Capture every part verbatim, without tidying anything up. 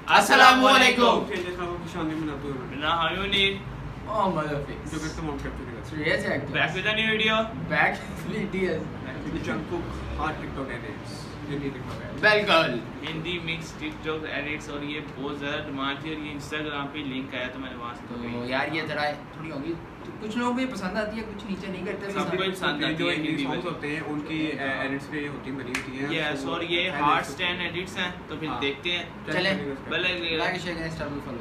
Assalamualaikum. Oh, motherfucker. Serious actor. Back with a new video. Back with ideas. Jungkook hot TikTok edits. Hindi TikTok edits. Welcome. Hindi mix TikTok edits और ये बहुत ज़्यादा demand थी और ये Instagram पे link आया तो मैंने वहाँ से तो यार ये जरा थोड़ी होगी तो कुछ लोगों को ये पसंद आती है, कुछ नीचे नहीं करते। सबको ही पसंद आती जो है हिंदी हिंदी सॉन्ग्स में। होते हैं उनकी एडिट्स पे होती बनी होती हैं। यस और ये हार्ट स्टैंड एडिट्स हैं तो फिर देखते हैं। चले पहले लाइक शेयर करें, इंस्टा पे फॉलो।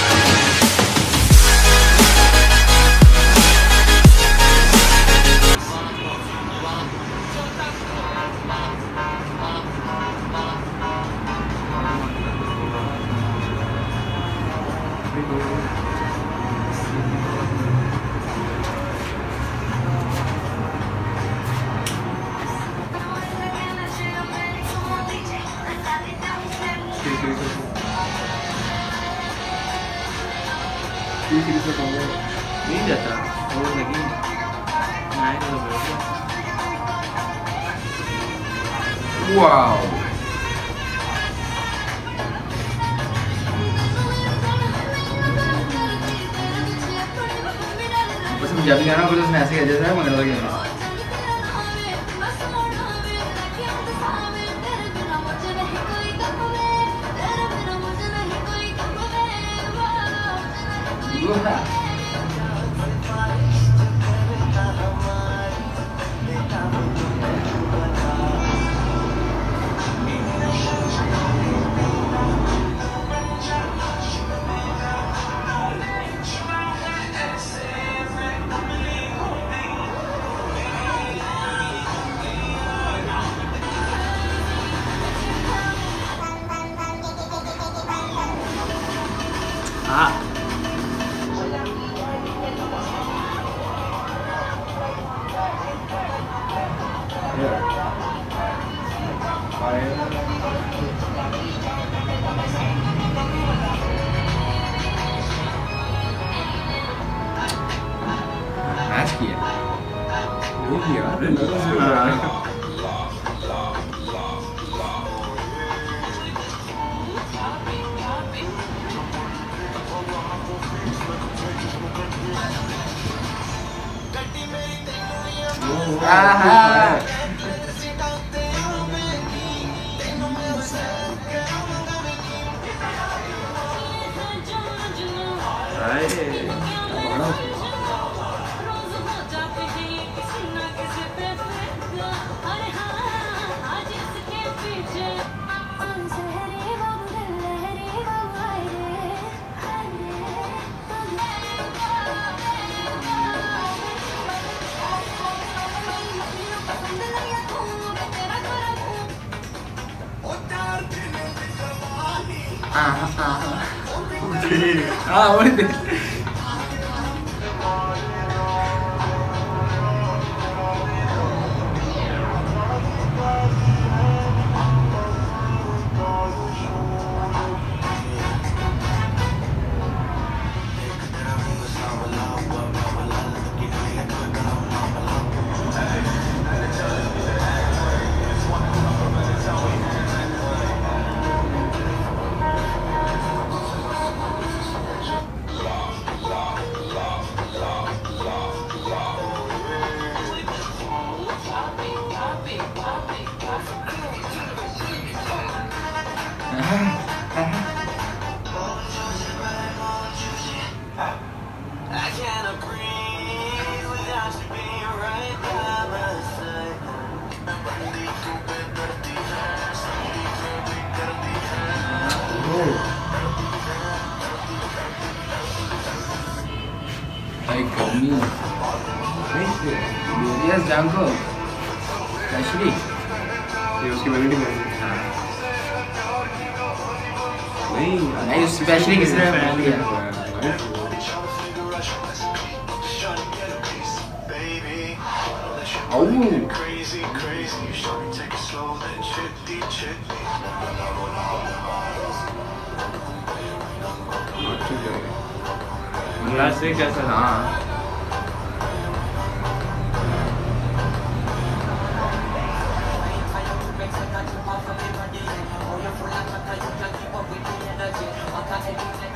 नहीं जाता और लगी नहीं तो वाओ बस मुझे अभी गाना बोलो उसमें ऐसे कह देता है मगर लगे हाँ मैच किया नहीं किया आहा ah ah ah what like me yes Jungkook actually ये उसकी मेलोडी में नहीं नहीं स्पेशली किसने बनाया है Oh crazy crazy you should take it slow then chitty chitty से कैसा हाँ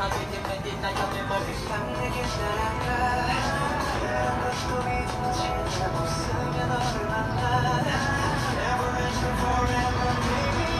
내게 살아가 이런 것도 미치지 못으면 너를 만나 Never ends forever baby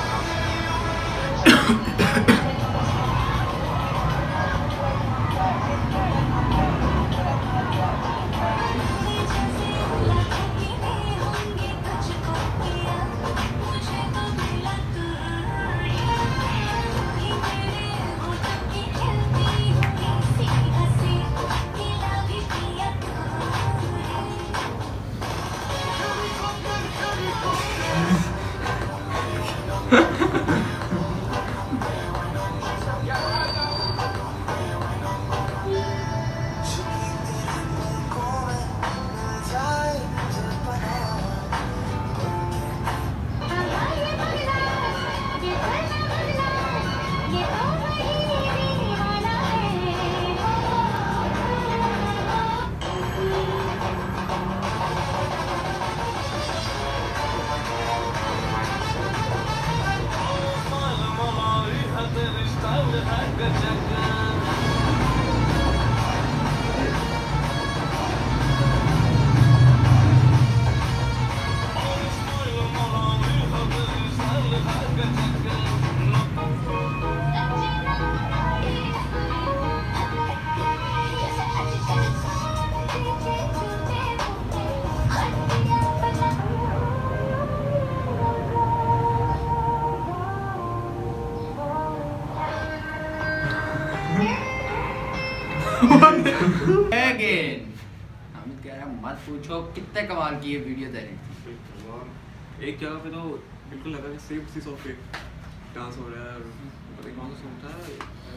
Again. Hamid कह रहा है मत पूछो कितने कमाल की ये वीडियो दे रही थी। एक जगह पे तो बिल्कुल लगा कि सेम उसी सॉन्ग पे डांस हो रहा है और पता नहीं कौन सा सॉन्ग था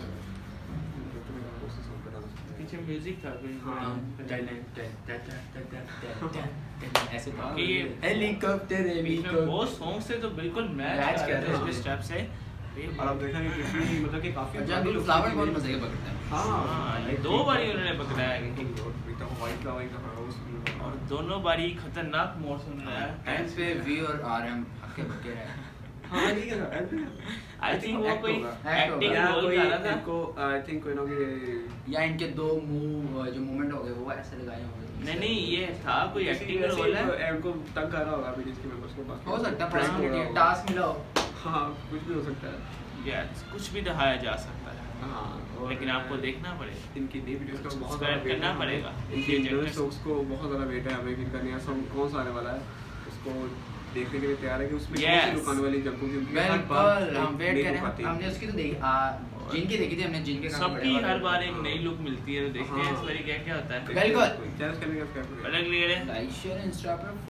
उसी सॉन्ग पे डांस पीछे म्यूजिक था ऐसे था कि ये हेलीकॉप्टर हेलीकॉप्टर वो सॉन्ग से तो बिल्कुल मैच कर रहे हैं इस स्टेप से। और अब देखा कि कितनी मतलब कि काफी जंगल फ्लावर बहुत मजे के पकड़ते हैं। हाँ ये दो बारी उन्होंने पकड़ा है एकदम वाइट का वाइट का और दोनों बारी खतरनाक मोड़ सुन रहा है। टाइम पे वी और आरएम हक्के बक्के रहे। हाँ ठीक है आई थिंक वो कोई एक्टिंग या रोल कोई कर रहा था इनको आई थिंक कोई ना कोई या इनके दो मूव जो मूवमेंट हो गए वो ऐसे लगाए होंगे। नहीं नहीं ये था कोई एक्टिंग रोल है इनको तंग कर रहा होगा बीडीएस के मेंबर्स को बाकी हो सकता है पर्सनैलिटी टास्क मिला हो। हाँ कुछ भी हो सकता है या कुछ भी दिखाया जा सकता है हाँ लेकिन आपको देखना पड़ेगा इनकी नई वीडियोस का बहुत सब्सक्राइब करना पड़ेगा। इनके नए सॉन्ग्स को बहुत ज़्यादा वेट है हमें कि इनका नया सॉन्ग कौन सा आने वाला है उसको देखने के लिए तैयार है कि उसमें कौन सी लुक आने वाली जंगों की बिल्कुल हम वेट कर रहे हैं। हमने उसकी तो देखी जिनकी देखी थी हमने जिनके सबकी हर बार एक नई लुक मिलती है तो देखते हैं इस बारी क्या क्या होता है। बिल्कुल चैलेंज करने का अलग ले रहे हैं लाइक शेयर इंस्टा पर